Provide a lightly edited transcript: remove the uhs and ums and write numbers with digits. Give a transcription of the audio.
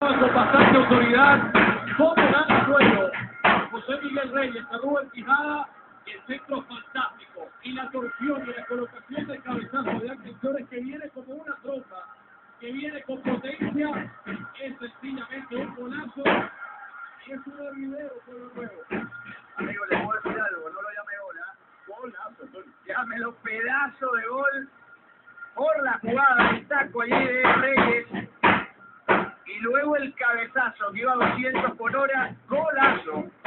con bastante autoridad. ¿Cómo gana duelo? José Miguel Reyes, a Rubén Quijada, el centro fantástico. Y la torsión y la colocación del cabezazo de Ángel Flores, que viene como una tromba, que viene con potencia, es sencillamente un golazo. Es un hervidero por lo nuevo. Amigo, le puedo decir algo, no lo llame gol, ¿eh? Golazo, llámelo pedazo de gol por la jugada, el taco allí de Reyes. Y luego el cabezazo que iba a 200 por hora, golazo.